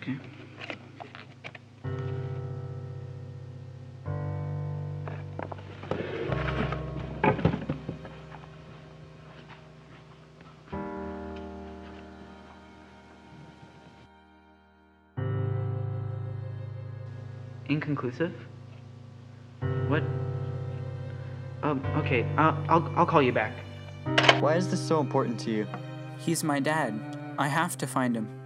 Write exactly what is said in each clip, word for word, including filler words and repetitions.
Okay. Inconclusive? What? Um, okay, I'll, I'll, I'll call you back. Why is this so important to you? He's my dad. I have to find him.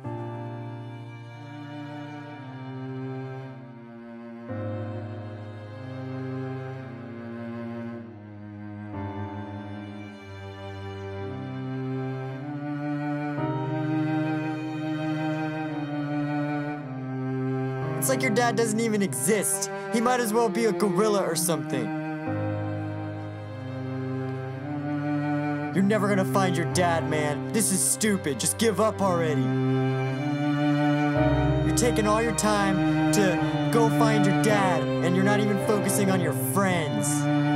It's like your dad doesn't even exist. He might as well be a gorilla or something. You're never gonna find your dad, man. This is stupid. Just give up already. You're taking all your time to go find your dad, and you're not even focusing on your friends.